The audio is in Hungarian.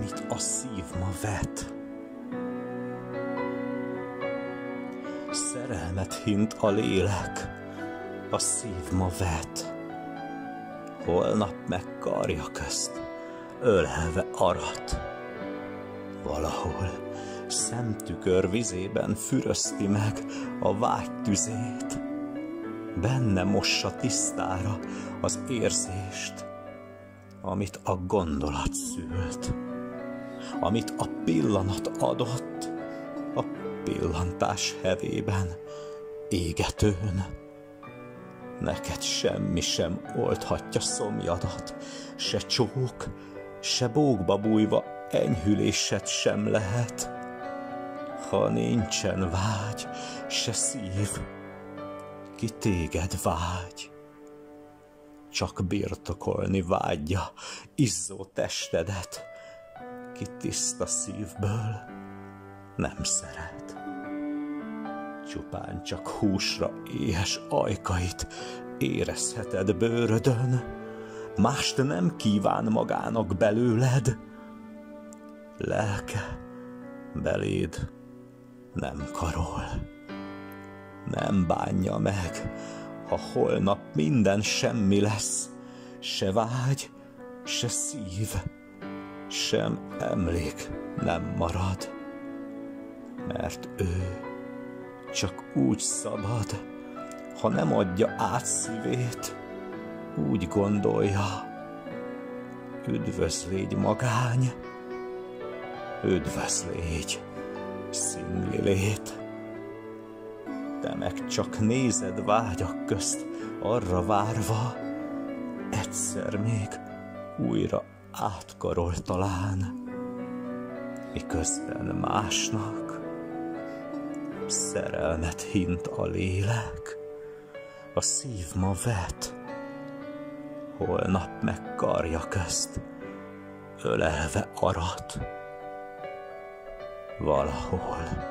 amit a szív ma vet. Szerelmet hint a lélek, a szív ma vet. Holnap meg karja közt ölelve arat. Valahol szemtükör vizében fürözti meg a vágy tüzét. Benne mossa tisztára az érzést, amit a gondolat szült, amit a pillanat adott, a pillantás hevében, égetőn. Neked semmi sem oldhatja szomjadat, se csók, se bókba bújva enyhülésed sem lehet. Ha nincsen vágy, se szív, ki téged vágy. Csak birtokolni vágyja izzó testedet, ki tiszta szívből nem szeret. Csupán csak húsra éhes ajkait érezheted bőrödön, mást nem kíván magának belőled. Lelke beléd nem karol, nem bánja meg, ha holnap minden semmi lesz, se vágy, se szív, sem emlék nem marad, mert ő csak úgy szabad, ha nem adja át szívét, úgy gondolja, üdvözlégy magány, üdvözlégy szingli lét. Te meg csak nézed vágyak közt arra várva, egyszer még újra átkarol talán, miközben másnak szerelmet hint a lélek, a szív ma vet, holnap meg karja közt ölelve arat valahol.